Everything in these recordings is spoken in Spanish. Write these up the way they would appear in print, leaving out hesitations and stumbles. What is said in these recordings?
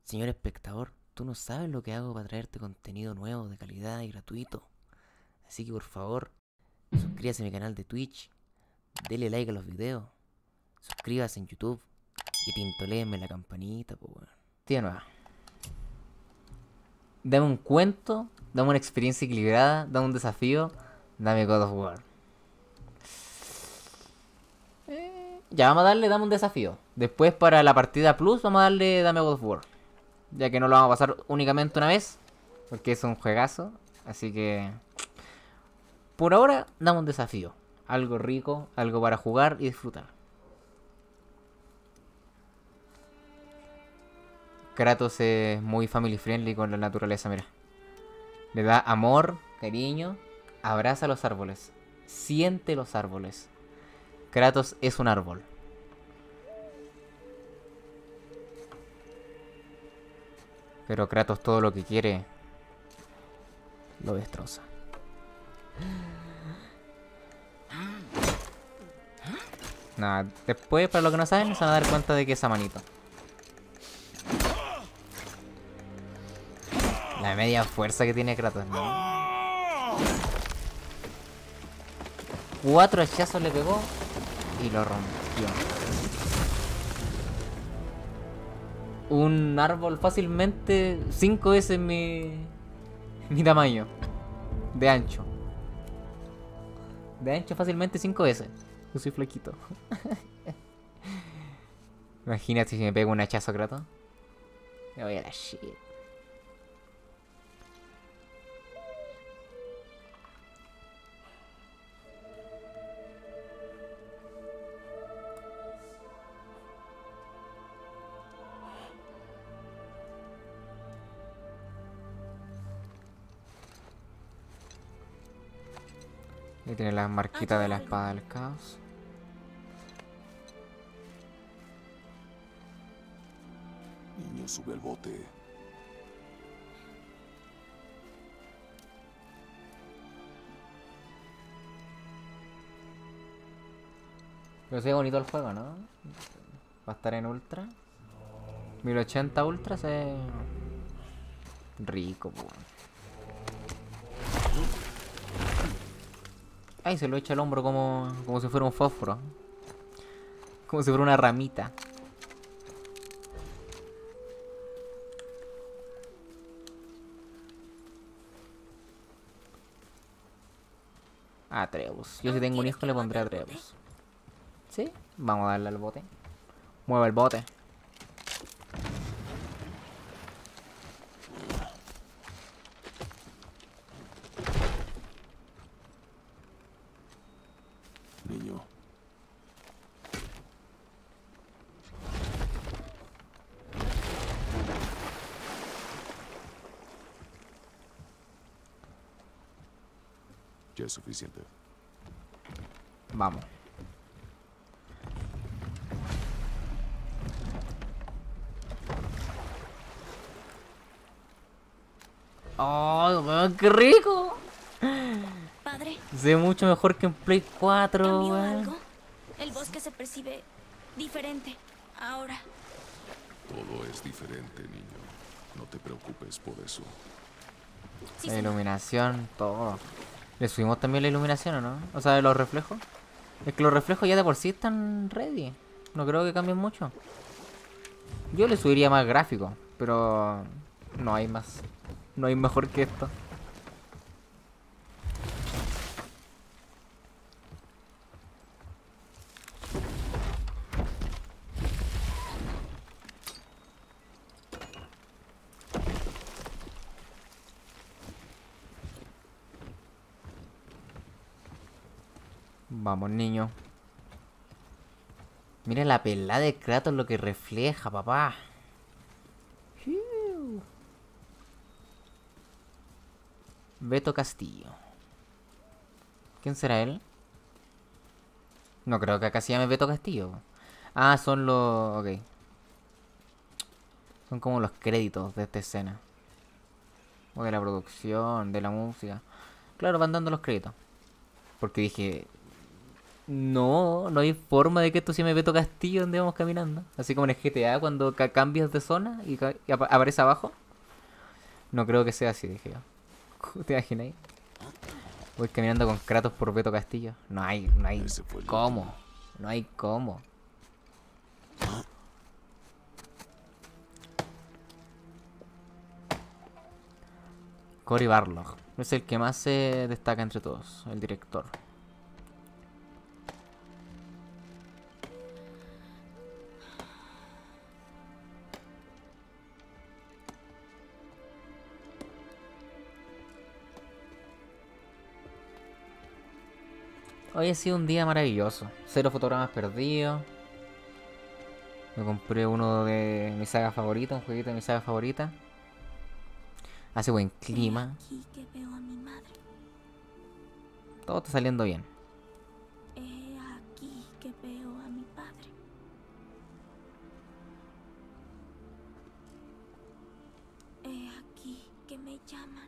Señor espectador, tú no sabes lo que hago para traerte contenido nuevo, de calidad y gratuito. Así que por favor, suscríbase a mi canal de Twitch, dele like a los videos, suscríbase en YouTube y tintoléenme la campanita, pues weón. Tía nueva. Dame un cuento, dame una experiencia equilibrada, dame un desafío, dame God of War. Ya, dame un desafío. Después para la partida plus vamos a darle dame God of War. Ya que no lo vamos a pasar únicamente una vez, porque es un juegazo. Así que por ahora dame un desafío. Algo rico, algo para jugar y disfrutar. Kratos es muy family friendly con la naturaleza, mira. Le da amor, cariño, abraza los árboles, siente los árboles. Kratos es un árbol. Pero Kratos todo lo que quiere lo destroza. Nada, después, para los que no saben, se van a dar cuenta de que es a manito. La media fuerza que tiene Kratos, ¿no? 4 hachazos le pegó y lo rompió. Un árbol fácilmente 5 veces mi tamaño de ancho. De ancho fácilmente 5 veces. Yo soy flaquito. Imagínate si me pego un hachazo a Kratos. Me voy a la shit. Ahí tiene las marquitas de la espada del caos. Niño, sube al bote. Pero se ve bonito el juego, ¿no? Va a estar en ultra. 1080 ultra se ve rico, pues. Ay, se lo echa al hombro como si fuera un fósforo. Como si fuera una ramita. Atreus. Yo si tengo un hijo le pondré Atreus. ¿Sí? Vamos a darle al bote. Mueve el bote. Niño. Ya es suficiente. Vamos. ¡Oh, weón, qué rico! Padre, Se ve mucho mejor que en Play 4, ¿cambió weón. algo? El bosque se percibe diferente ahora. Todo es diferente, niño. No te preocupes por eso. Sí, La señor. iluminación, todo. ¿Le subimos también la iluminación o no? O sea, los reflejos. Es que los reflejos ya de por sí están ready. No creo que cambien mucho. Yo le subiría más gráfico, pero no hay más. No hay mejor que esto. Vamos, niño. Mira la pelada de Kratos lo que refleja, papá. Fiu. Beto Castillo. ¿Quién será él? No creo que acá se llame Beto Castillo. Ah, son los... Ok. Son como los créditos de esta escena. O de la producción, de la música. Claro, van dando los créditos. Porque dije... No, no hay forma de que esto sea Beto Castillo donde vamos caminando. Así como en el GTA cuando cambias de zona y aparece abajo. No creo que sea así, dije yo. ¿Te imaginas? Voy caminando con Kratos por Beto Castillo. No hay Ese fue el cómo. último. No hay cómo. Cory Barlog. Es el que más se destaca entre todos, el director. Hoy ha sido un día maravilloso. Cero fotogramas perdidos. Me compré uno de mi saga favorita, un jueguito de mi saga favorita. Hace buen clima. He aquí que veo a mi madre. Todo está saliendo bien. He aquí que veo a mi padre. He aquí que me llaman.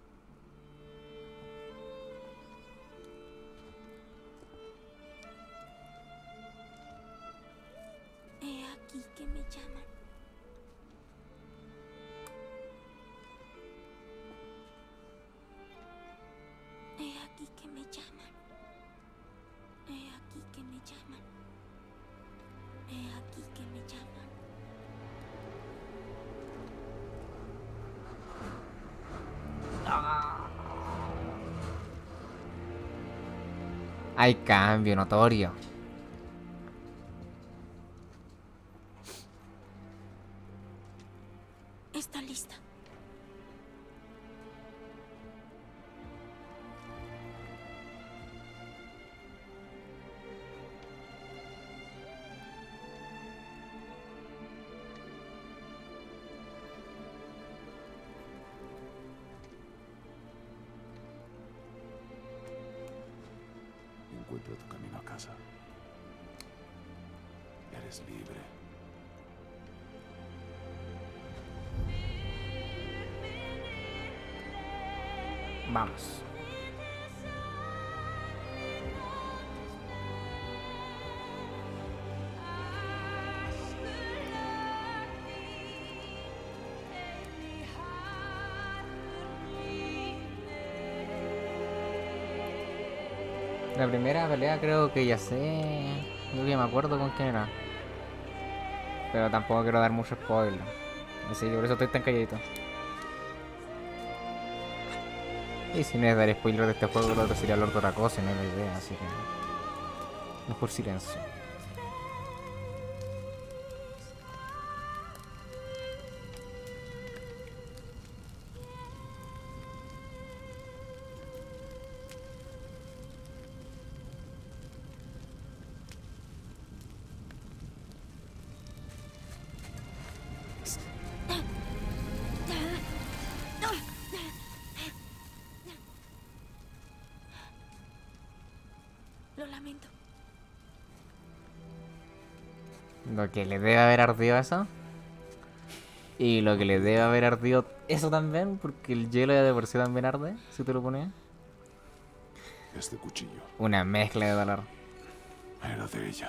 He aquí que me llaman. He aquí que me llaman. He aquí que me llaman. He aquí que me llaman. Hay cambio notorio. Está lista. Encuentra tu camino a casa. Eres libre. Vamos. La primera pelea creo que ya sé. Creo que me acuerdo con quién era. Pero tampoco quiero dar mucho spoiler. Así que por eso estoy tan calladito. Y si no es dar spoiler de este juego, lo otro sería Lord Oracosa, no es la idea, así que. Mejor silencio. Lo lamento. Lo que le debe haber ardido eso. Y lo que le debe haber ardido eso también, porque el hielo ya de por sí también arde, si te lo pones. Este cuchillo Una mezcla de dolor. era de ella.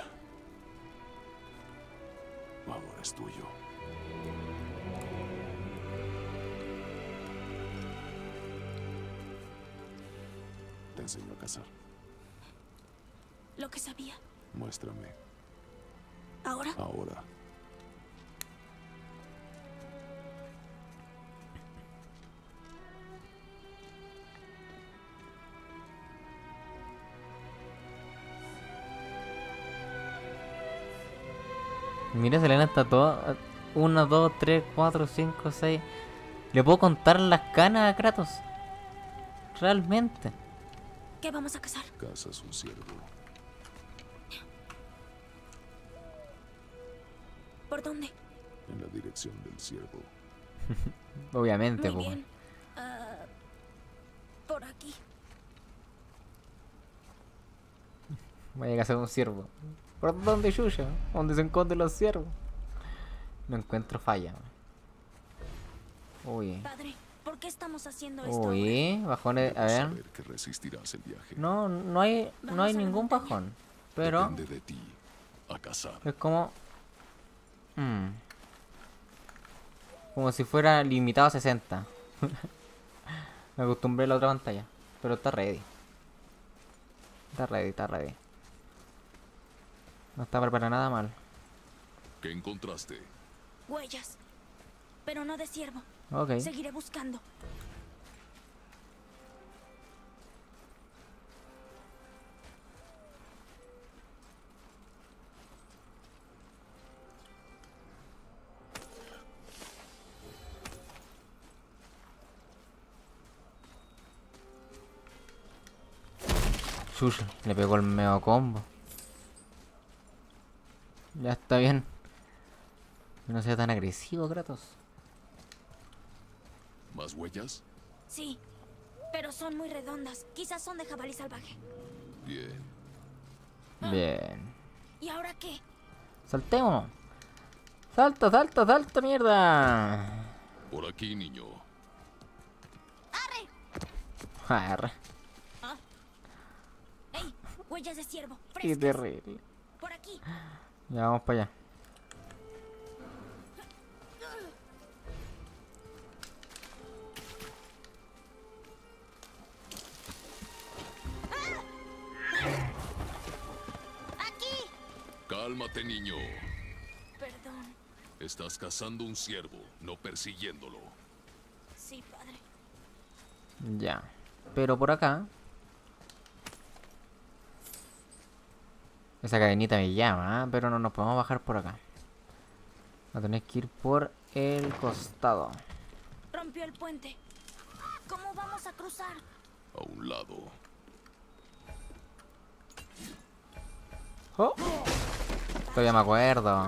Ahora es tuyo. Te enseño a cazar. Lo que sabía. Muéstrame. ¿Ahora? Ahora. Mira, Selena está todo. 1, 2, 3, 4, 5, 6. Le puedo contar las canas a Kratos. Realmente. ¿Qué vamos a cazar? Cazas un ciervo. ¿Por dónde? En la dirección del ciervo. Obviamente, Muy pues. bien. Ah, por aquí. Vaya a cazar un ciervo. ¿Por dónde, Yuya? ¿Dónde se encuentran los ciervos? No encuentro falla. Uy. Padre, ¿por qué estamos haciendo esto ahora? Uy, bajones. A ver. Saber que resistirás el viaje. No hay Vamos a la ningún montaña. bajón. Pero Depende de ti. A cazar. es como... como si fuera limitado a 60. Me acostumbré a la otra pantalla. Pero está ready. Está ready, está ready. No está para nada mal. ¿Qué encontraste? Huellas. Pero no de ciervo. Ok. Seguiré buscando. Chucha, le pegó el medio combo. Ya está bien. No sea tan agresivo, Kratos. ¿Más huellas? Sí, pero son muy redondas. Quizás son de jabalí salvaje. Bien. Bien. ¿Y ahora qué? Saltemos. Salta, salta, salta, mierda. Por aquí, niño. Arre. ¡Ey! Huellas de ciervo. Qué Frescas. terrible. Por aquí. Ya vamos para allá. ¡Aquí! Cálmate, niño. Perdón. Estás cazando un ciervo, no persiguiéndolo. Sí, padre. Ya. Pero por acá. Esa cadenita me llama, ¿eh? Pero no nos podemos bajar por acá. Va a tener que ir por el costado. Rompió el puente. ¿Cómo vamos a cruzar? A un lado. Oh. Todavía me acuerdo.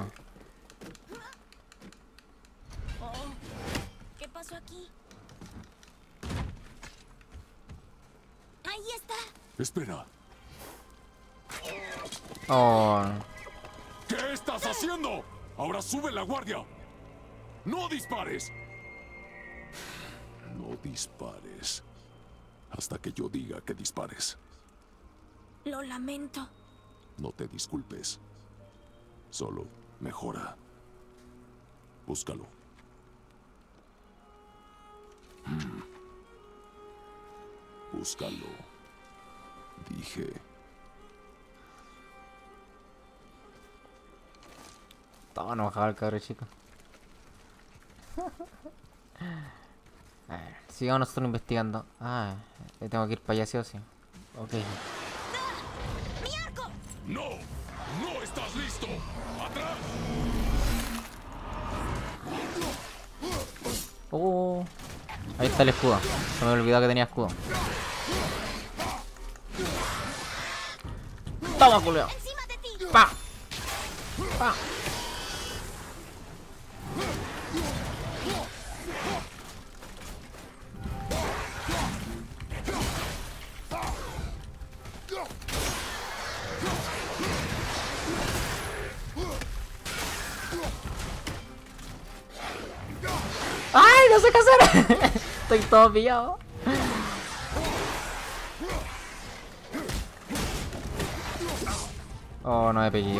Oh. ¿Qué pasó aquí? Ahí está. Espera. Oh. ¿Qué estás haciendo? Ahora sube la guardia. ¡No dispares! No dispares. Hasta que yo diga que dispares. Lo lamento. No te disculpes. Solo mejora. Búscalo. Búscalo. Dije. Estaba enojado el cabrón chico. A ver, sigamos nosotros investigando. Ah, tengo que ir para allá sí o sí. Ok. ¡Mi arco! ¡No! ¡No estás listo! ¡Atrás! Oh. Ahí está el escudo. Se me olvidó que tenía escudo. Toma, culeo. ¡Encima de ti! Pa. Pa. ¡Ay, no sé qué hacer! Estoy todo pillado. Oh, no me pegué.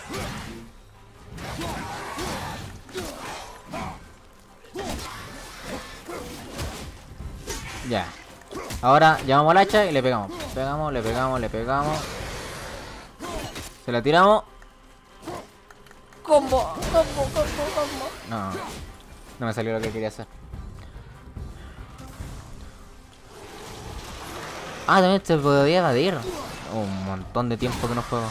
Ya. Ahora llamamos al hacha y le pegamos. Pegamos, le pegamos, le pegamos. Se la tiramos. Combo, combo, combo, combo. No. No me salió lo que quería hacer. Ah, también se podía evadir. Un montón de tiempo que no juego.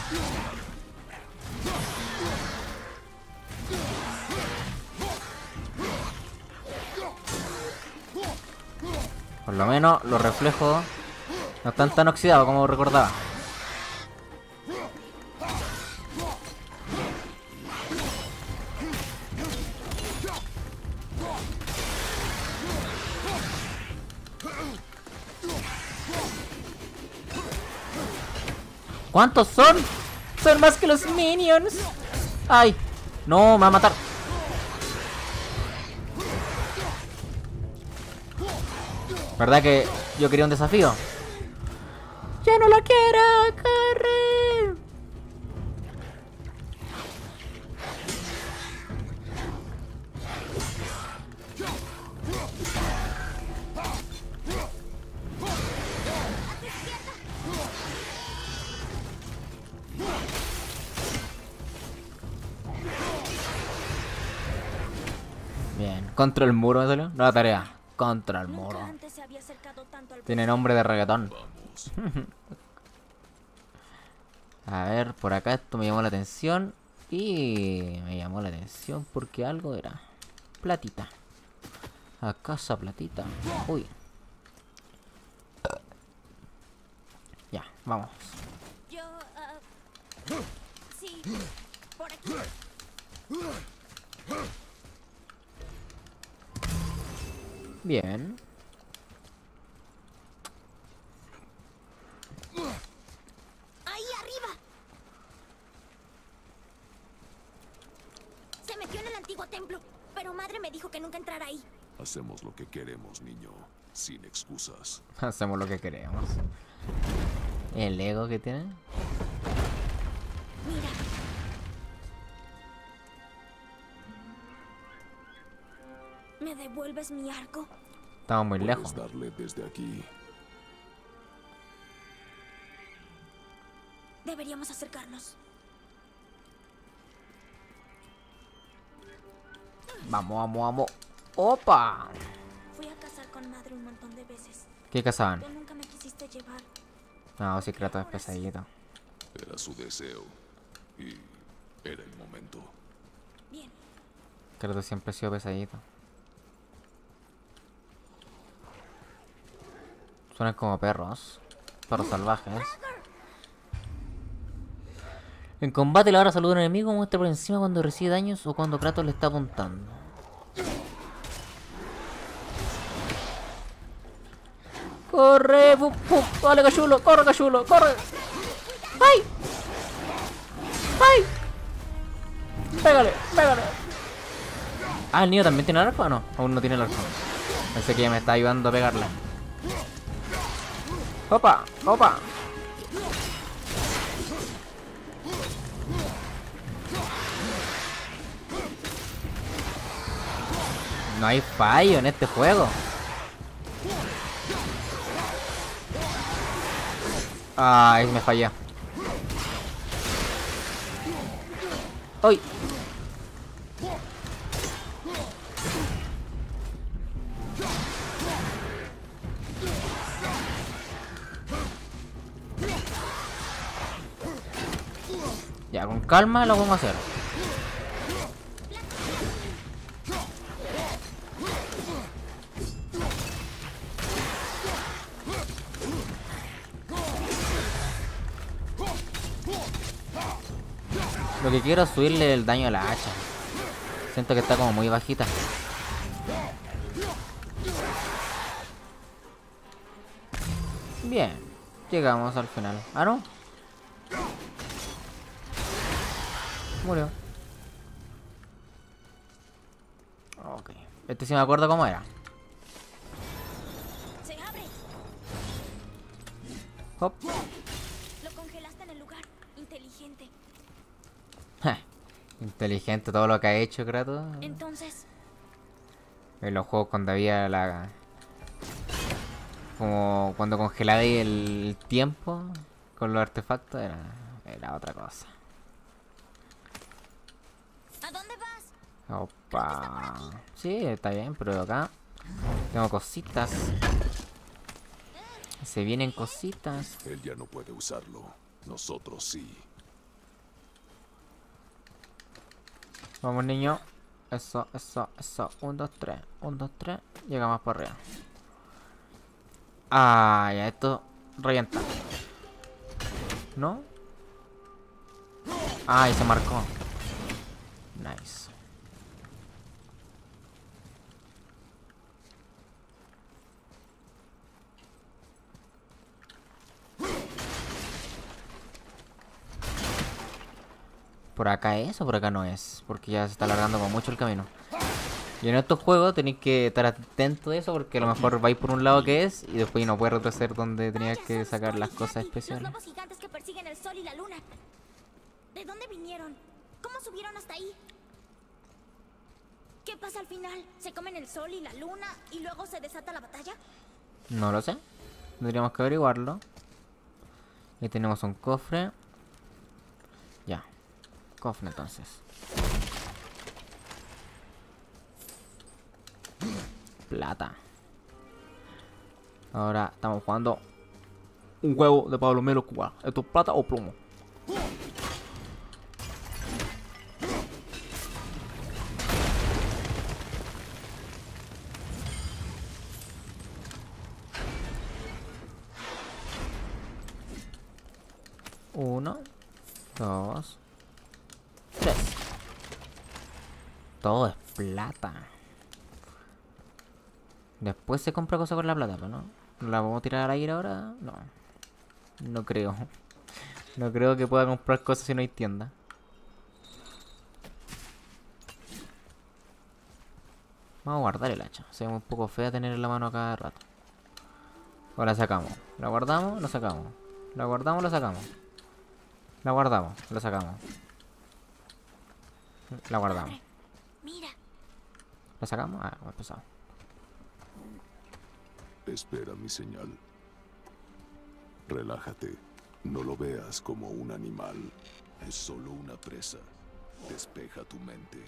Por lo menos los reflejos no están tan oxidados como recordaba. ¿Cuántos son? Son más que los minions. Ay, no, me va a matar. ¿Verdad que yo quería un desafío? Ya no la quiero correr. Bien. Contra el muro me salió. Nueva tarea. Contra el muro. Nunca antes se había acercado tanto al Tiene nombre de reggaetón. Vamos. A ver, por acá esto me llamó la atención. Y me llamó la atención porque algo era. Platita. A casa platita. Uy. Ya, vamos. Yo, sí, por aquí. Bien. ¡Ahí arriba! Se metió en el antiguo templo, pero madre me dijo que nunca entrara ahí. Hacemos lo que queremos, niño. Sin excusas. Hacemos lo que queremos. El ego que tiene. Mira. ¿Me devuelves mi arco? Estamos muy Puedes lejos. darle desde aquí. Deberíamos acercarnos. Vamos, vamos, vamos. ¡Opa! Fui a cazar con madre un montón de veces. ¿Qué cazaban? Tú nunca me quisiste llevar. No, sí, Kratos es pesadito. Era su deseo. Y era el momento. Bien. Kratos siempre ha sido pesadito. Suenan como perros. Perros salvajes. En combate, la hora saluda a un enemigo, muestra por encima cuando recibe daños o cuando Kratos le está apuntando. ¡Corre! ¡Pum, pum! ¡Dale, cachulo! ¡Corre, cachulo! ¡Corre! ¡Ay! ¡Ay! ¡Pégale! ¡Pégale! Ah, ¿el niño también tiene el arco o no? Aún no tiene el arco. Pensé que ya me está ayudando a pegarle. ¡Opa! ¡Opa! No hay fallo en este juego. Ay, me fallé. ¡Ay! Ya, con calma lo vamos a hacer. Lo que quiero es subirle el daño a la hacha. Siento que está como muy bajita. Bien, llegamos al final. Ah, no. Murió. Ok. Este sí me acuerdo cómo era. ¡Se abre! Hop. Lo congelaste en el lugar. Inteligente. Inteligente todo lo que ha hecho Kratos. Entonces, En los juegos cuando había la... Como cuando congelaba el tiempo con los artefactos era otra cosa. ¿a dónde vas? Opa. Sí, está bien, pero acá tengo cositas. Se vienen cositas. Él ya no puede usarlo. Nosotros sí. Vamos, niño. Eso, eso, eso. 1, 2, 3. 1, 2, 3. Llegamos para arriba. Ah, ya, esto revienta. ¿No? Ah, y se marcó. Nice. ¿Por acá es o por acá no es? Porque ya se está alargando como mucho el camino. Y en estos juegos tenéis que estar atento de eso porque a lo mejor vais por un lado que es y después no puedes retroceder donde tenías Vaya, que son sacar las Scully y cosas Jackie, especiales. Los lobos gigantes que persiguen el sol y la luna. ¿De dónde vinieron? ¿Cómo subieron hasta ahí? ¿Qué pasa al final? ¿Se comen el sol y la luna y luego se desata la batalla? No lo sé. Tendríamos que averiguarlo. Y tenemos un cofre. Ya. Cofre entonces. plata. Ahora estamos jugando un juego de Pablo Melo Cuba. ¿Esto es plata o plomo? Uno, dos, tres. Todo es plata. Después se compra cosas con la plata, pero no. ¿La vamos a tirar al aire ahora? No. No creo. No creo que pueda comprar cosas si no hay tienda. Vamos a guardar el hacha. Se ve un poco fea tener en la mano a cada rato. O la sacamos. La guardamos, la sacamos. La guardamos, la sacamos. La guardamos, la sacamos. La guardamos. Mira. ¿La sacamos? Ah, muy pesado. Espera mi señal. Relájate. No lo veas como un animal. Es solo una presa. Despeja tu mente.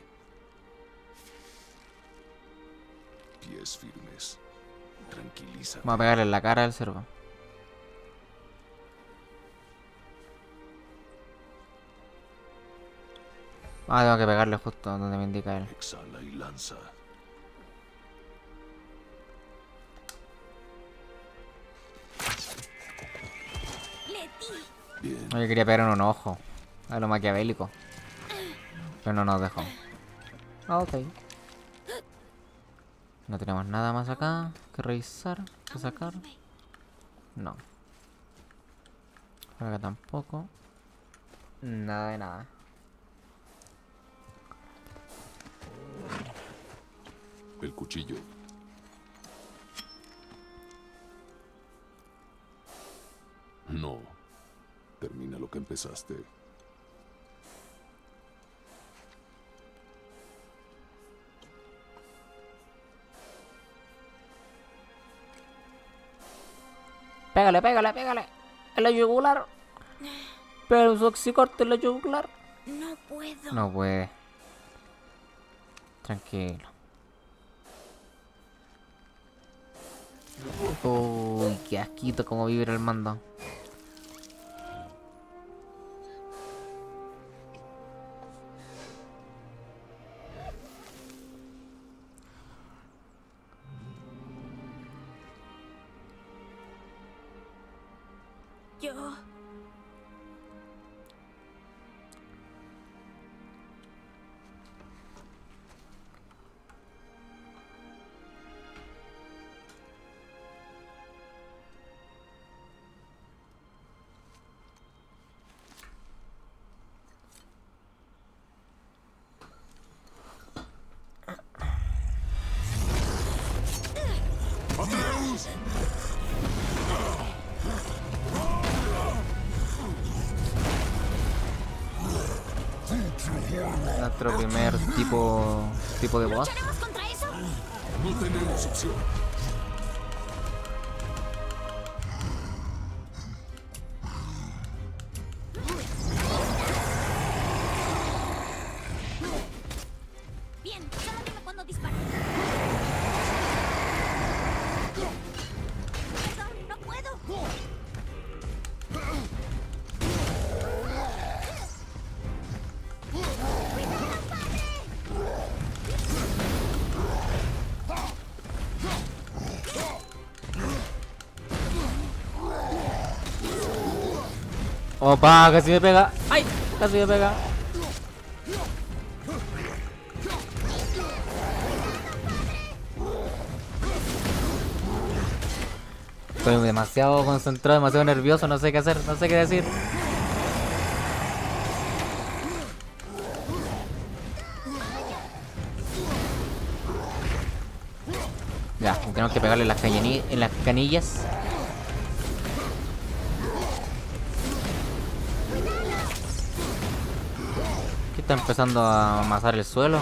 Pies firmes. Tranquilízate. Vamos a pegarle en la cara al cervo. Ah, tengo que pegarle justo donde me indica él. Exhala y lanza. Bien. Yo quería pegar en un ojo. A lo maquiavélico. Pero no nos dejó. Ah, ok. No tenemos nada más acá que revisar, que sacar. No. Acá tampoco. Nada de nada. El cuchillo. No. Termina lo que empezaste. Pégale, pégale, pégale. En la yugular. Pero su oxicorte en la yugular. No puedo. No puede. Tranquilo. Uy, qué asquito como vibra el mando. Yo. ¡Atreus! Nuestro primer tipo de boss. ¿Lucharemos contra eso? No tenemos opción. Bien, solo dime cuándo disparar. Perdón, no puedo. Opa, casi me pega. ¡Ay! Casi me pega. Estoy demasiado concentrado, demasiado nervioso, no sé qué hacer, no sé qué decir. Ya, tenemos que pegarle en las canillas. ¿Qué está empezando a amasar el suelo?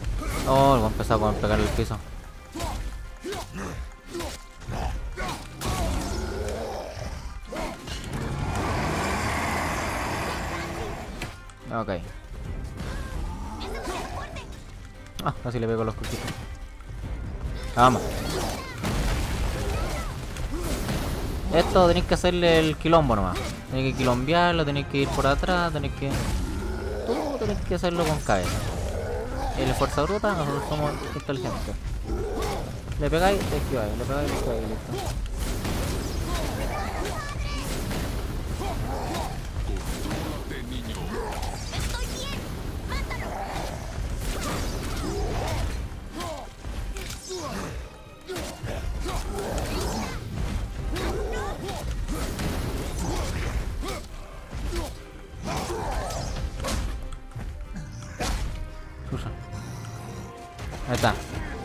Oh, va a empezar a pegarle el piso. Ok. Ah, así le pego los coquitos. Vamos. Esto tenéis que hacerle el quilombo nomás. Tenéis que quilombearlo, tenéis que ir por atrás, tenéis que... Tú tenés que hacerlo con cabeza. Él es fuerza bruta, nosotros somos inteligentes. Le pegáis, te esquiváis, le pegáis, te esquiváis, listo. Ahí está.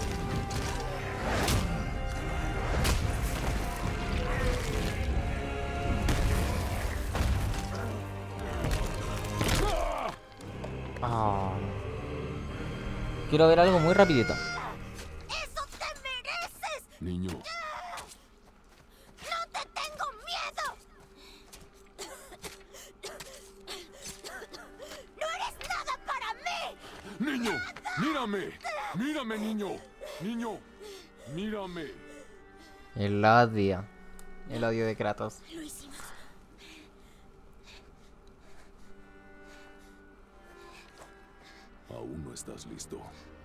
Oh. Quiero ver algo muy rapidito. ¡Eso te mereces! Niño, ¡No te tengo miedo! ¡No eres nada para mí! niño, mírame. Mírame, niño. Niño, mírame. El odio. El odio de Kratos. Lo hicimos. Aún no estás listo.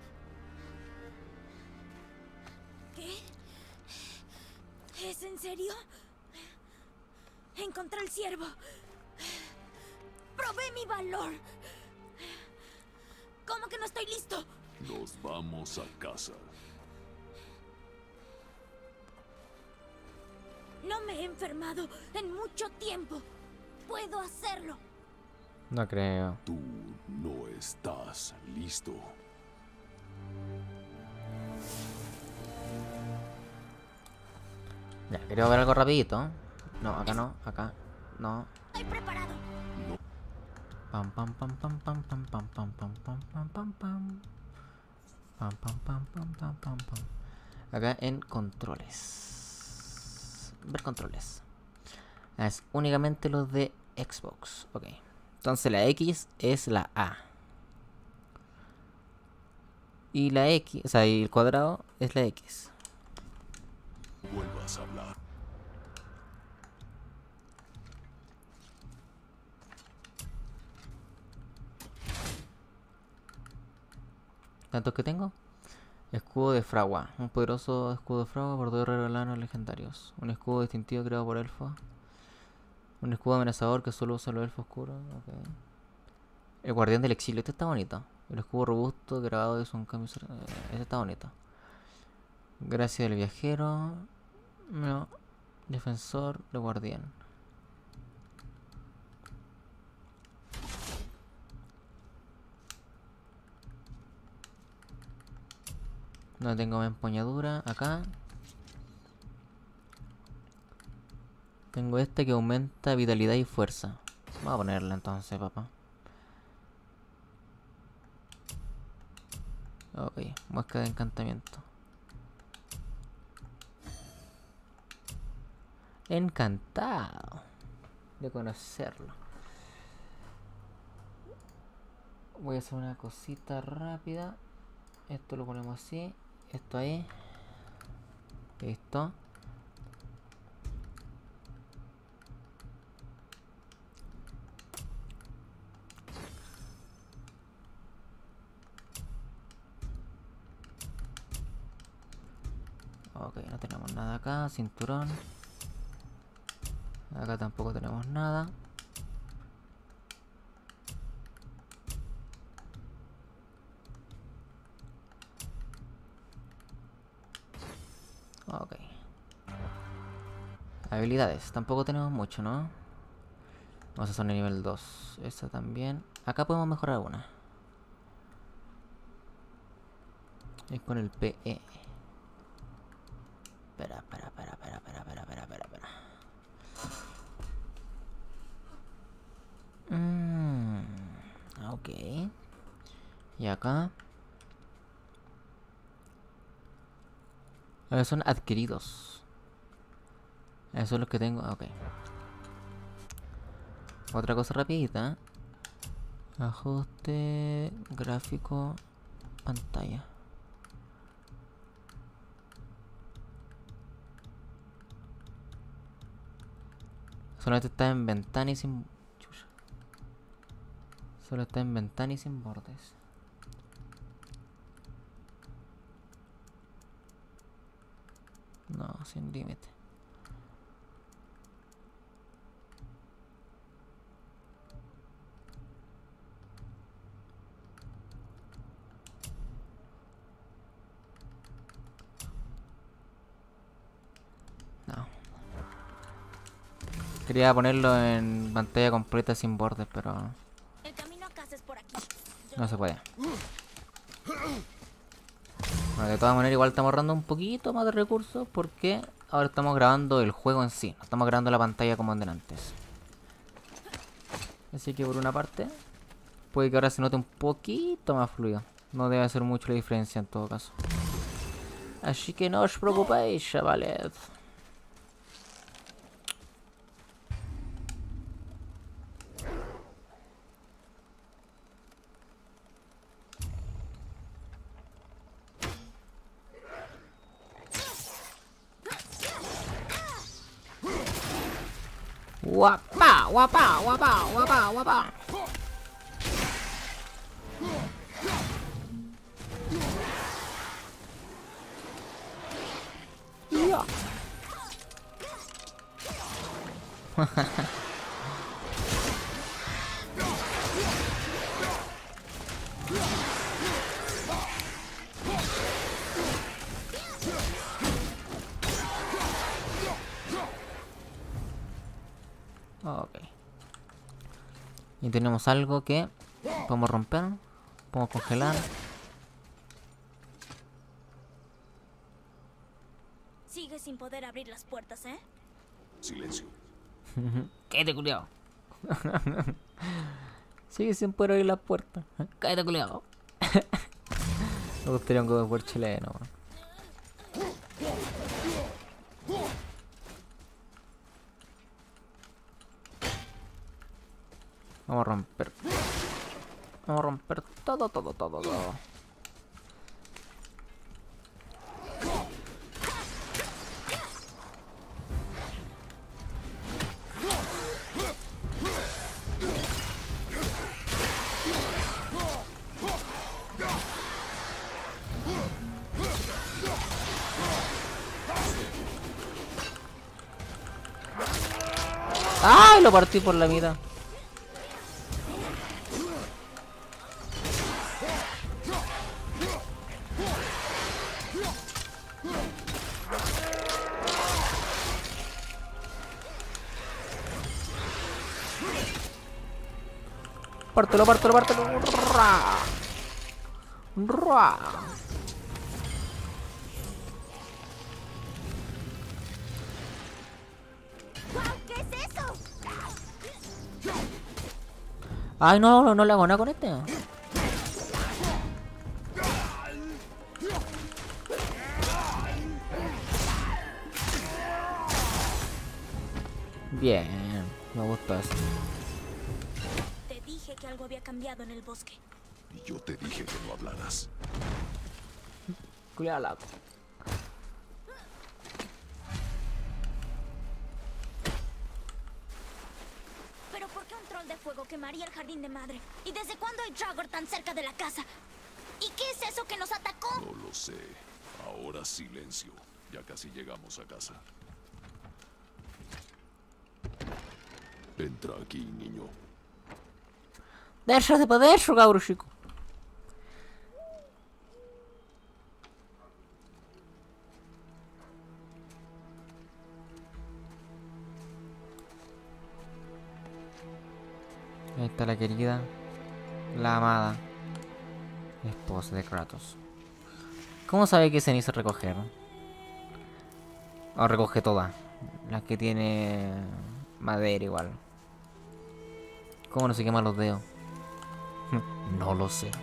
¿Qué? ¿Es en serio? Encontré el ciervo. Probé mi valor. ¿Cómo que no estoy listo? Nos vamos a casa. No me he enfermado en mucho tiempo. Puedo hacerlo. No creo. Tú no estás listo. Ya, quiero ver algo rapidito. No, acá no, acá. No. Estoy preparado. Pam pam pam pam pam pam pam pam pam pam pam pam pam. Pam pam pam pam pam pam pam. Acá en controles. Ver controles. Es únicamente los de Xbox. Ok. Entonces la X es la A. Y la X, o sea, y el cuadrado es la X. Vuelvas a hablar. ¿Tantos que tengo? Escudo de fragua. Un poderoso escudo de fragua por 2 guerreros lanos legendarios. Un escudo distintivo creado por elfos. Un escudo amenazador que solo usa los elfos oscuros. Okay. El guardián del exilio. Este está bonito. El escudo robusto grabado de un cambio. Este está bonito. Gracia del viajero. No. Defensor de guardián. No tengo más empuñadura. Acá tengo esta que aumenta vitalidad y fuerza. Vamos a ponerla entonces, papá. Ok, muesca de encantamiento. Encantado de conocerlo. Voy a hacer una cosita rápida. Esto lo ponemos así. Esto ahí. Listo. Ok, no tenemos nada acá. Cinturón. Acá tampoco tenemos nada. Ok. Habilidades. Tampoco tenemos mucho, ¿no? Vamos a hacer el nivel 2. Esta también. Acá podemos mejorar una. Es con el PE. Espera. Ok. Y acá. A ver, son adquiridos. Eso es lo que tengo. Ok. Otra cosa rapidita. Ajuste gráfico pantalla. Solamente está en ventana y sin... Chucha. Solo está en ventana y sin bordes. No, sin límite. No. Quería ponerlo en pantalla completa sin bordes, pero El camino a casa es por aquí. no se puede. Bueno, de todas maneras igual estamos ahorrando un poquito más de recursos porque ahora estamos grabando el juego en sí. No estamos grabando la pantalla como antes. Así que por una parte puede que ahora se note un poquito más fluido. No debe hacer mucho la diferencia en todo caso. Así que no os preocupéis, chavales. Guapa, guapa, guapa, guapa, guapa. Ya. Ok. Y tenemos algo que podemos romper, podemos congelar. Sigue sin poder abrir las puertas, ¿eh? Silencio. Cállate, culiao. Sigue sin poder abrir la puerta. Cállate, culiao. Me gustaría un God of War chileno, man. Vamos a romper. Vamos a romper todo, todo, todo, todo. ¡Ay! Lo partí por la mitad. Pártelo, pártelo, pártelo. Ra. Ra. ¡Guau! ¿Qué es eso? Ay, no, no le hago nada con este. Bien, me gustó eso. Te dije que algo había cambiado en el bosque. Y yo te dije que no hablaras. Cuidado, lago. ¿Pero por qué un troll de fuego quemaría el jardín de madre? ¿Y desde cuándo hay Draugr tan cerca de la casa? ¿Y qué es eso que nos atacó? No lo sé. Ahora silencio. Ya casi llegamos a casa. Entra aquí, niño. Deixa de poder, cabro chico. Ahí está la querida, la amada esposa de Kratos. ¿Cómo sabe qué ceniza recoger? O recoge todas. Las que tiene madera igual. ¿Cómo no se queman los dedos? No lo sé.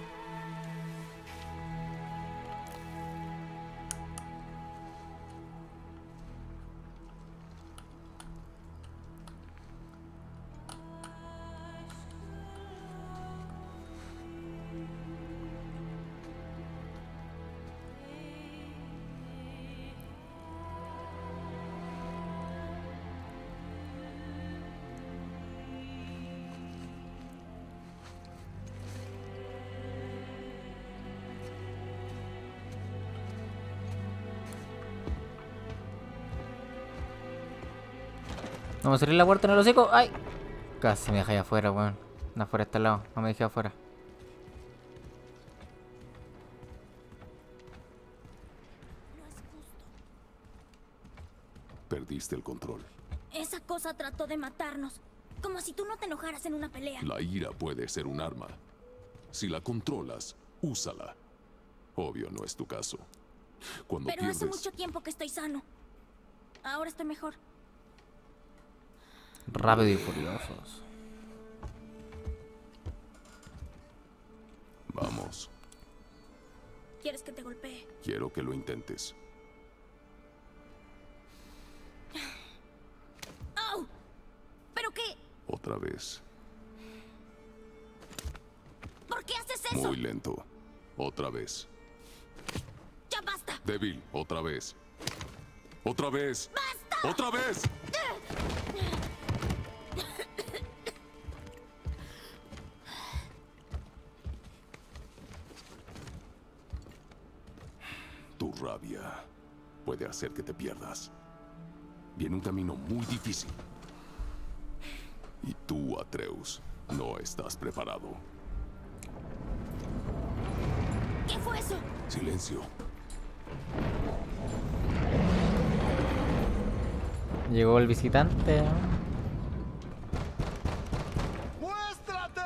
Vamos a cerrar la puerta en el hocico. ¡Ay! Casi me dejé afuera, weón. No, afuera está al lado. No me dejé afuera. No es justo. Perdiste el control. Esa cosa trató de matarnos. Como si tú no te enojaras en una pelea. La ira puede ser un arma. Si la controlas, úsala. Obvio, no es tu caso. Cuando Pero pierdes... hace mucho tiempo que estoy sano. Ahora estoy mejor. Rápido y furiosos. Vamos, ¿Quieres que te golpee? quiero que lo intentes. ¡Au! ¿Pero qué? Otra vez. ¿Por qué haces eso? Muy lento. Otra vez. ¡Ya basta! Débil, otra vez. ¡Otra vez! ¡Basta! ¡Otra vez! Tu rabia puede hacer que te pierdas. Viene un camino muy difícil. Y tú, Atreus, no estás preparado. ¿Qué fue eso? Silencio. Llegó el visitante. ¡Muéstrate!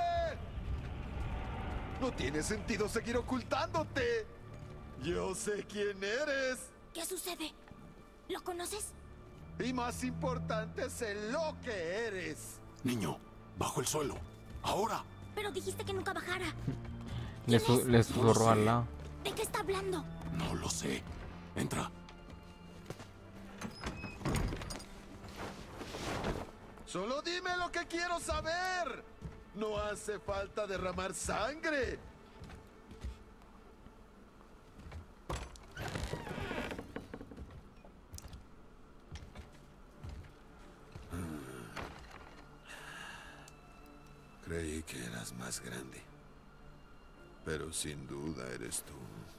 No tiene sentido seguir ocultándote. Yo sé quién eres. ¿Qué sucede? ¿Lo conoces? Y más importante, sé lo que eres. Niño, bajo el suelo. Ahora. Pero dijiste que nunca bajara. Le susurró al lado. ¿De qué está hablando? No lo sé. Entra. Solo dime lo que quiero saber. No hace falta derramar sangre. Creí que eras más grande. Pero sin duda eres tú.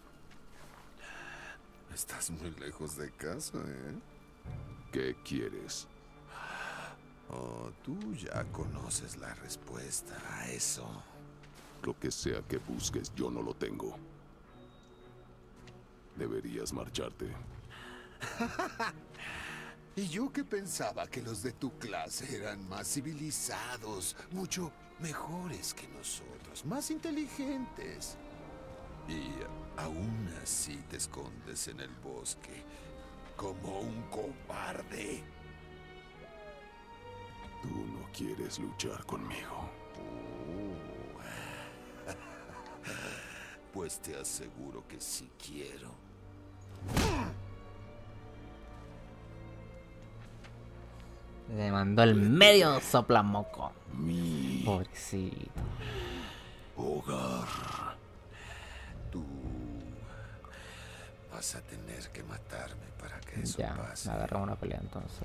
Estás muy lejos de casa, ¿eh? ¿Qué quieres? Oh, tú ya conoces la respuesta a eso. Lo que sea que busques, yo no lo tengo. Deberías marcharte. Y yo que pensaba que los de tu clase eran más civilizados, mucho mejores que nosotros, más inteligentes. Y aún así te escondes en el bosque como un cobarde. Tú no quieres luchar conmigo. Pues te aseguro que sí quiero. Le mandó al medio soplamoco. Mi Pobrecito. hogar. Tú vas a tener que matarme para que eso Ya, pase. agarramos una pelea entonces.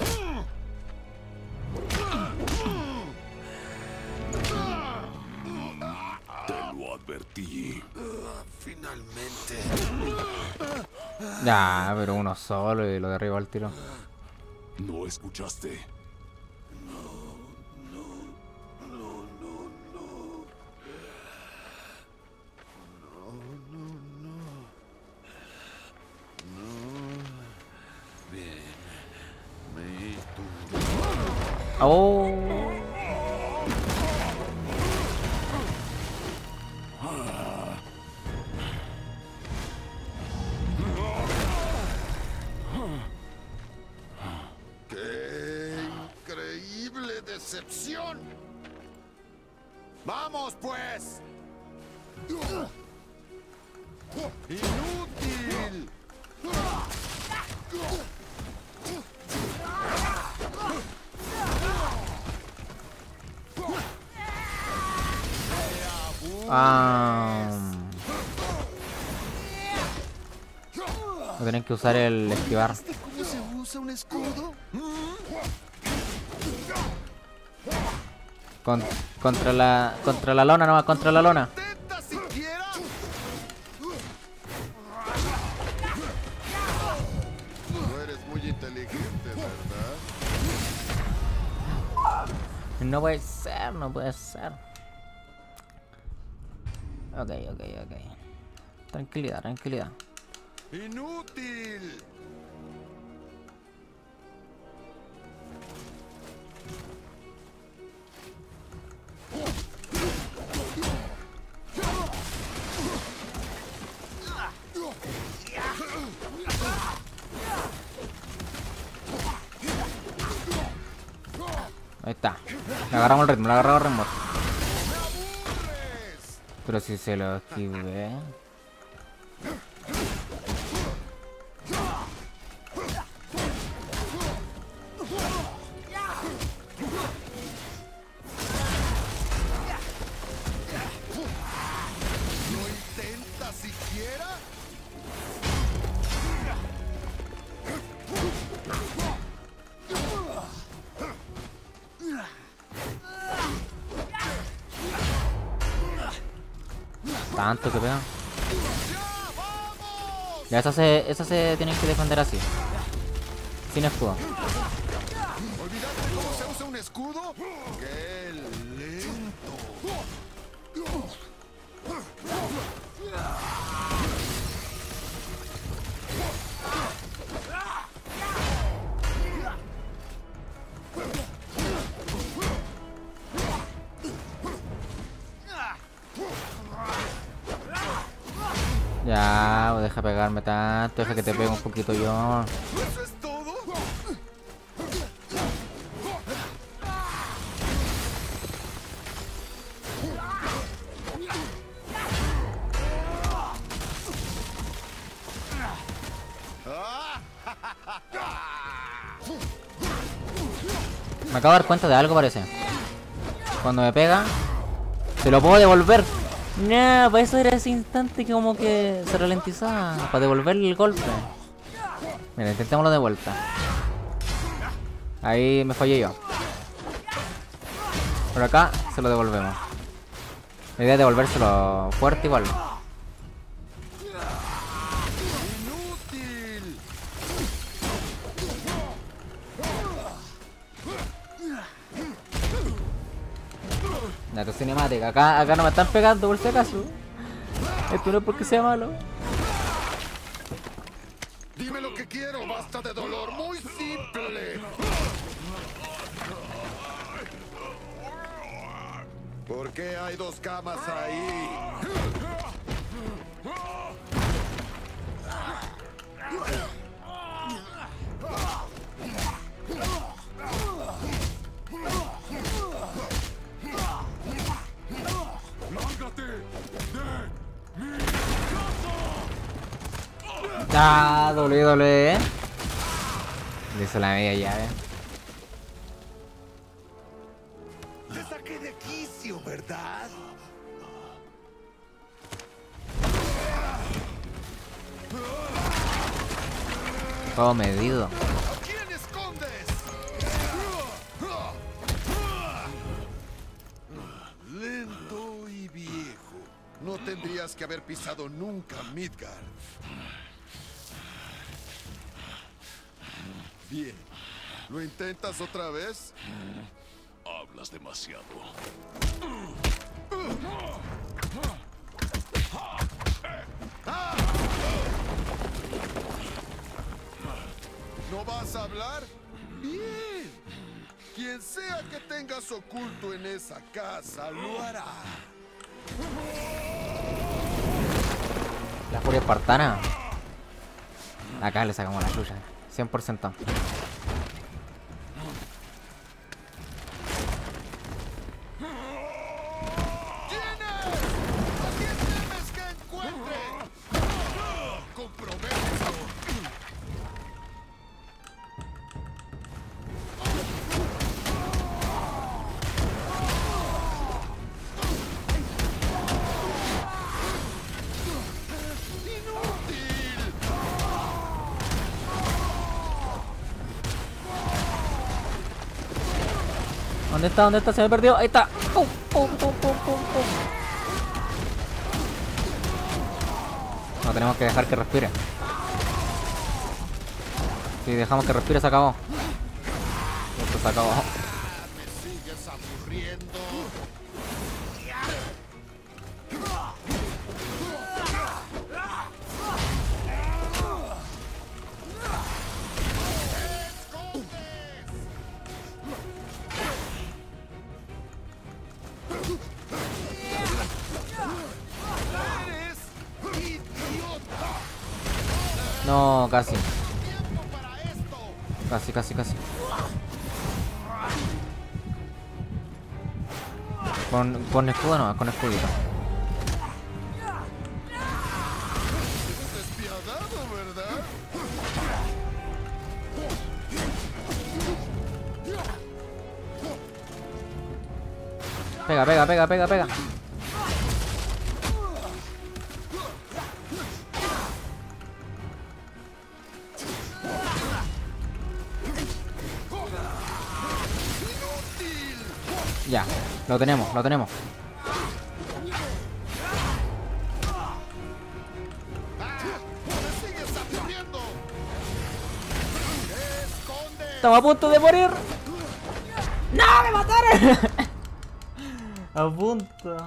Te lo advertí. Finalmente. Ya, pero uno solo y lo derribó al tiro. ¿No escuchaste? Bien. Me tú. ¡Oh! ¡Qué increíble decepción! ¡Vamos, pues! ¡Inútil! Voy a tener que usar el esquivar. ¿Viste cómo se usa un escudo? Contra la lona nomás, contra la lona. ¡Intenta siquiera! No eres muy inteligente, ¿verdad? No puede ser, no puede ser. Ok. Tranquilidad, tranquilidad. ¡Inútil! Ahí está. Le agarramos el ritmo, le agarramos el ritmo. Pero si se lo esquivé. ¿No intenta siquiera? Tanto que pegan. Ya, esa se tienen que defender así. Sin escudo. ¿Olvidaste cómo se usa un escudo? ¡Qué lento! Ya, deja pegarme tanto, deja que te pegue un poquito yo. ¿Eso es todo? Me acabo de dar cuenta de algo, parece. Cuando me pega, se lo puedo devolver. No, para eso era ese instante que como que se ralentizaba. Para devolverle el golpe. Mira, intentémoslo de vuelta. Ahí me fallé yo. Por acá se lo devolvemos. La idea es devolvérselo fuerte igual. ¡Inútil! Ya, tu cinemática. Acá no me están pegando por si acaso. Esto no es porque sea malo. Dime lo que quiero, basta de dolor, muy simple. ¿Por qué hay dos camas ahí? Ah, doble. Le hizo la media llave. Te saqué de quicio, ¿verdad? Todo medido. ¿A quién escondes? Lento y viejo. No tendrías que haber pisado nunca Midgard. Bien. ¿Lo intentas otra vez? Hablas demasiado. ¿No vas a hablar? Bien. Quien sea que tengas oculto en esa casa lo hará. La furia espartana. Acá le sacamos la chucha. 100%. ¿Quién es? ¿A quién temes que encuentre? ¡Compromételo! ¡Inútil! ¿Dónde está? ¿Dónde está? Se me perdió. Ahí está. ¡Pum! No, tenemos que dejar que respire. Si dejamos que respire, se acabó. Esto se acabó. Me sigues hablando. aburriendo? No, casi. Casi. Con escudo no, con escudito. Despiadado, ¿verdad? Pega. Ya, lo tenemos. ¡Me sigues aburriendo! ¡Esconde! Estamos a punto de morir. ¡No, me mataron! A punto.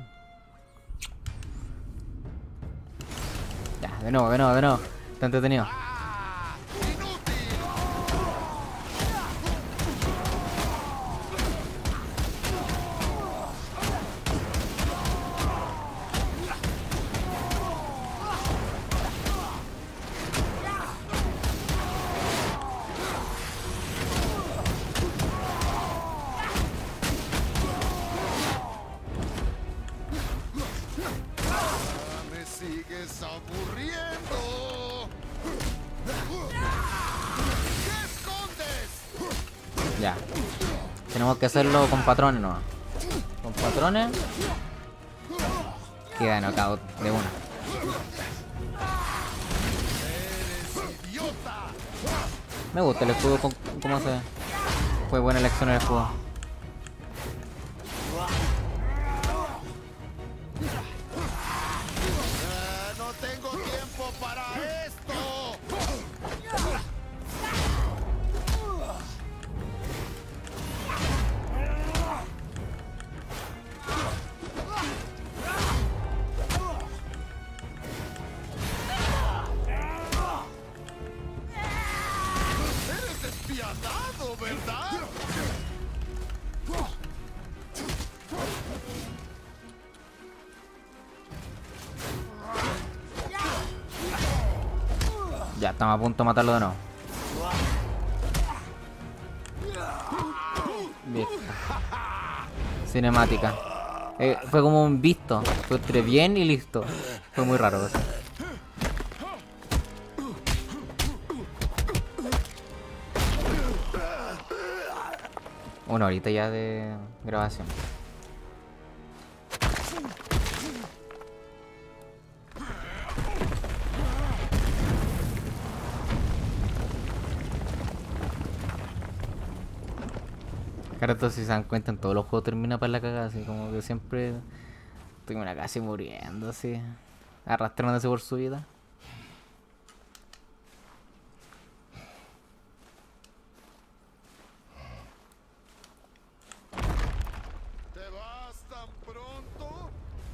Ya, de nuevo. Está entretenido. ¡Me sigues aburriendo! ¿Qué escondes? Ya. Tenemos que hacerlo con patrones nomás. Con patrones. Queda knockout de una. ¡Eres idiota! Me gusta el escudo, cómo se... Fue buena elección el escudo. No tengo tiempo para esto. Eres despiadado, ¿verdad? Ya, estamos a punto de matarlo de nuevo. Listo. Cinemática. Fue como un visto. Fue entre bien y listo. Fue muy raro eso. Una horita ya de grabación. Claro, entonces si se dan cuenta, en todos los juegos termina para la cagada, así como que siempre termina casi muriendo, así, arrastrándose por su vida. ¿Te vas tan pronto?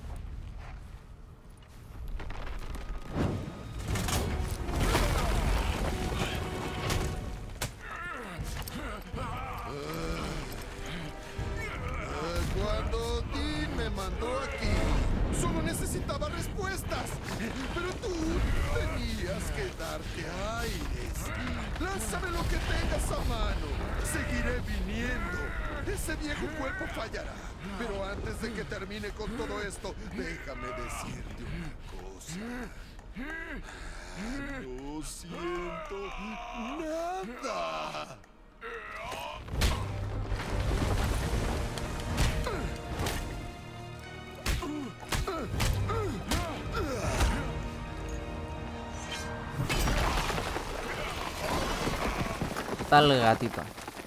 Cuando Dean me mandó aquí, solo necesitaba respuestas. Pero tú tenías que darte aires. Lánzame lo que tengas a mano. Seguiré viniendo. Ese viejo cuerpo fallará. Pero antes de que termine con todo esto, déjame decirte una cosa. No siento nada. Tal gatito.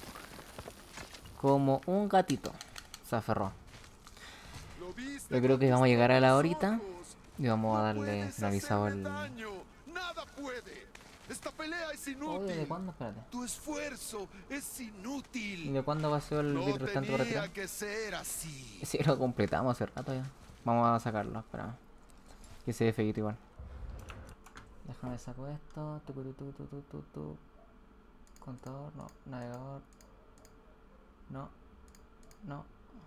Como un gatito. Se aferró. ¿Lo viste Yo creo que con vamos a tus llegar a la propios horita. ojos? Y vamos a No darle puedes finalizado hacerme el... daño. Nada puede. Esta pelea es Oye, ¿de inútil. cuándo? Espérate. Tu esfuerzo es ¿Y inútil. de cuándo va a ser el No bit restante para tenía retirar? que ser así. Sí, lo completamos hace rato ya. Vamos a sacarlo, espera. Que se ve feíto igual. Déjame saco esto. Tu. Contador, no. Navegador. No. No.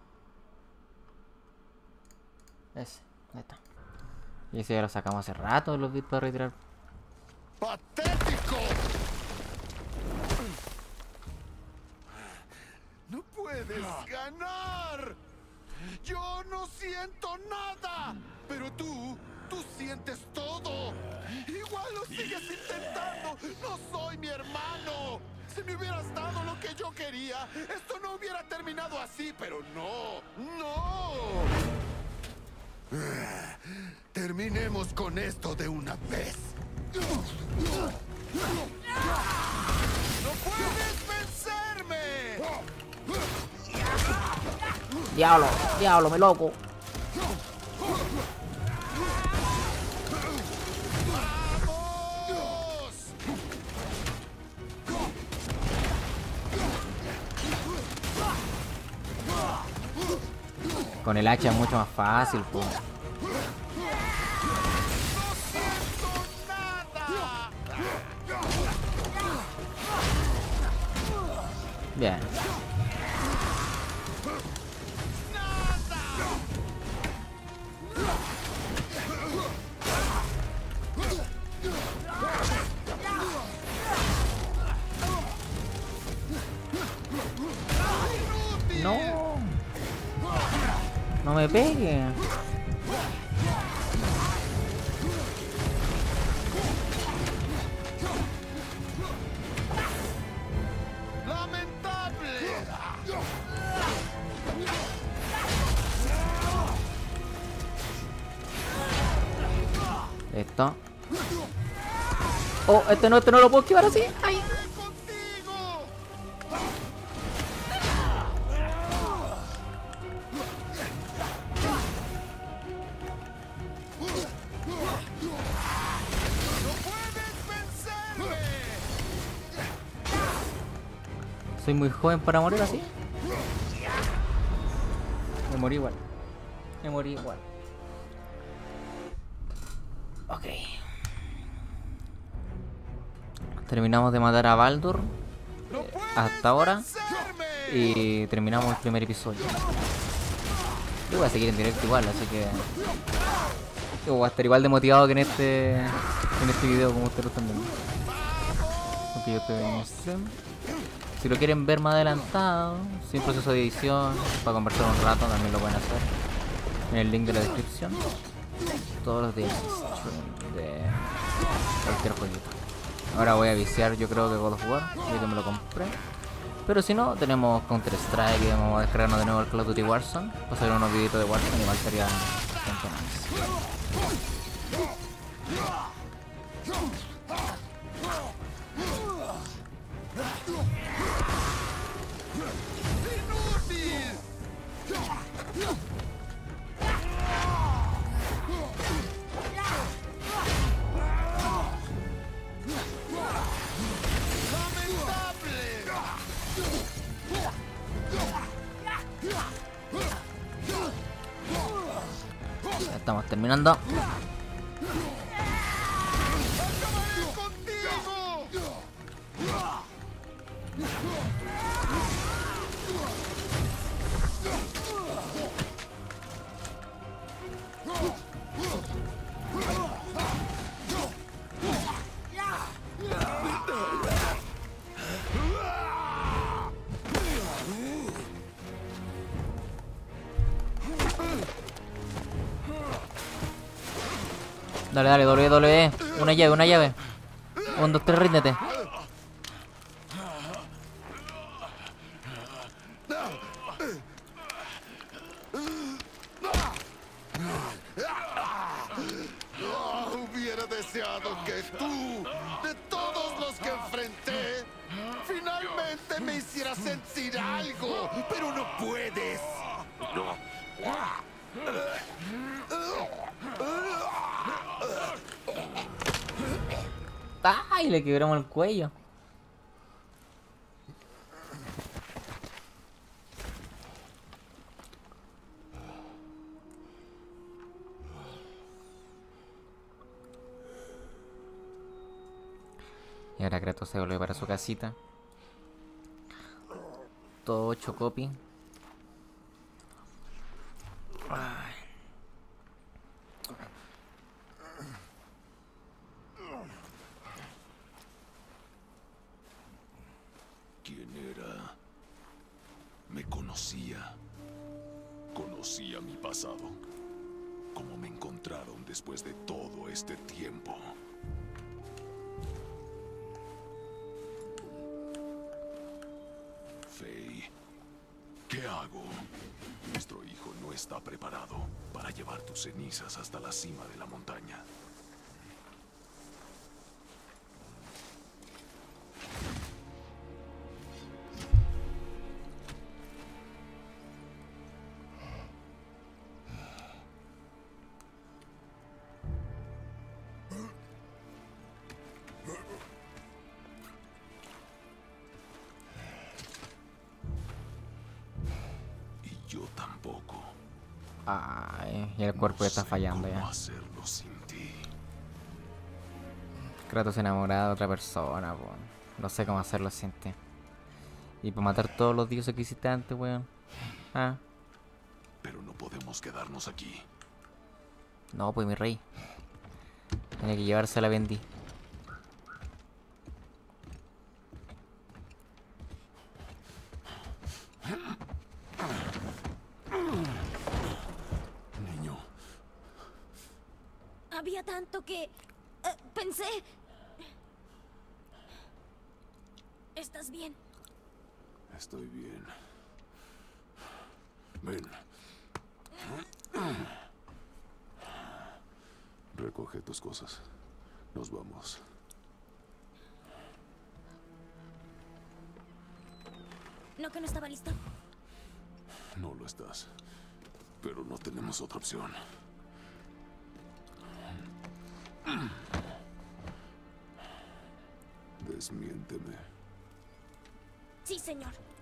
Ese, ahí está. Y ese ya lo sacamos hace rato, los bits para retirar. ¡Patético! ¡No puedes ganar! ¡Yo no siento nada! Pero tú sientes todo. Igual lo sigues intentando. ¡No soy mi hermano! Si me hubieras dado lo que yo quería, esto no hubiera terminado así, pero no. ¡No! Terminemos con esto de una vez. ¡No puedes vencerme! ¡Diablo! ¡Diablo, me loco! ¡Vamos! Con el hacha es mucho más fácil, pues. ¡No siento nada! Bien. No. No me pegue. ¡Lamentable! Esto. Oh, este no lo puedo esquivar así. Ay. ¡Contigo! ¡No puedes vencerme! Soy muy joven para morir así. Me morí igual. Me morí igual. Ok. Terminamos de matar a Baldur ¡No puedes hasta ahora. vencerme! Y terminamos el primer episodio. Yo voy a seguir en directo igual, así que yo voy a estar igual de motivado que en este video, como ustedes lo están viendo. Porque yo estoy en stream. Si lo quieren ver más adelantado, sin proceso de edición, para conversar un rato, también lo pueden hacer en el link de la descripción. Todos los días stream de cualquier jueguito. Ahora voy a viciar, yo creo que God of War, ya que me lo compré. Pero si no, tenemos Counter Strike y vamos a descargarnos de nuevo el Call of Duty Warzone. Para hacer unos videitos de Warzone, igual sería bastante nice. ¡Inútil! Ya estamos terminando. ¡Acabaré contigo! Dale, dale, WWE. Una llave, una llave. 1, 2, 3, ríndete. Hubiera deseado que tú, de todos los que enfrenté, finalmente me hicieras sentir algo, pero no puedes. ¡Ay! Le quebramos el cuello. Y ahora Kratos se vuelve para su casita. Todo chocopi. ¿Quién era? Me conocía. Conocía mi pasado. ¿Cómo me encontraron después de todo este tiempo? Faye, ¿qué hago? Nuestro hijo no está preparado para llevar tus cenizas hasta la cima de la montaña. Y yo tampoco. Ay, y el cuerpo ya está fallando ¿Cómo ya. hacerlo sin ti? Kratos enamorado de otra persona, po. No sé cómo hacerlo sin ti. Y para matar todos los dioses que hiciste antes, weón. Ah. Pero no podemos quedarnos aquí. No, pues mi rey. Tiene que llevarse a la Bendy. Niño, Había tanto que... pensé... ¿Estás bien? estoy bien. Ven. Recoge tus cosas. Nos vamos. ¿No que no estaba listo? No lo estás. Pero no tenemos otra opción. Desmiénteme. Sí, señor.